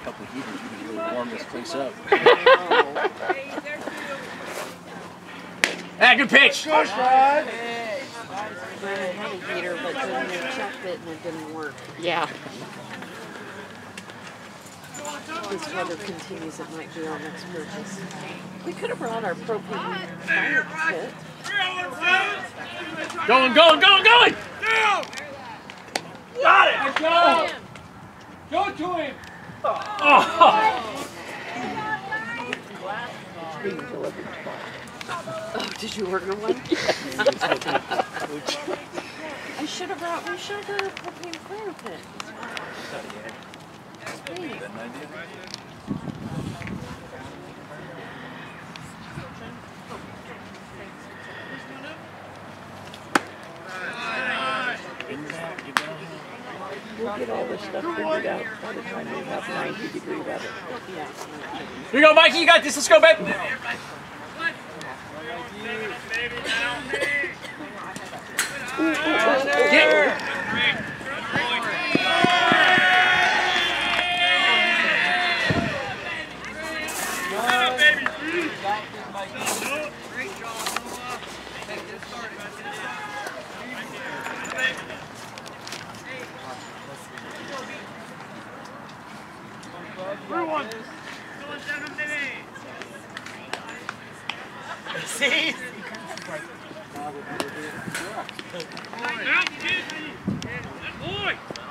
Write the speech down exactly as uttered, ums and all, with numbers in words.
couple of heaters, we can really warm this place up. Ah, good pitch! Good shot! Brandon had a heater, but then they checked it and it didn't work. Yeah. If this weather continues, it might be our next purchase. We could have brought our propane fire pit. Going, going, going, going! Got it! Go! Go to him! Oh! Oh, did you order one? I should have brought, we should have brought a propane fire pit. Hey. We'll get all this stuff figured out by the time we have ninety degree weather. Here you go, Mikey, you got this. Let's go, babe. Get. See? Boy!